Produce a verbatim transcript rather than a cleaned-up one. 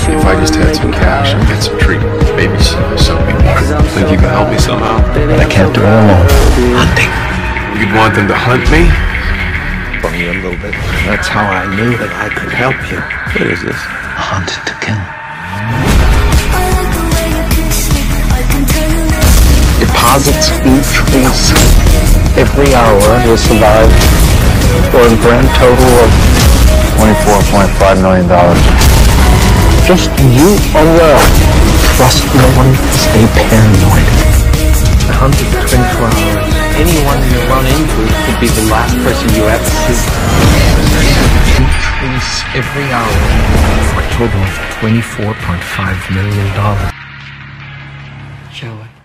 If I just had some cash, I'd get some treatment, babysitter, something. Think you can help me somehow? But I can't do it alone. Hunting. You'd want them to hunt me? For me a little bit. That's how I knew that I could help you. What is this? A hunt to kill. Deposits increase every hour. You'll survive for a grand total of twenty-four point five million dollars. Just you alone. Trust no one. Stay paranoid. I hunted for twenty-four hours. Anyone you run into could be the last person you ever see. Increase every hour for a total of twenty-four point five million dollars. Shall I?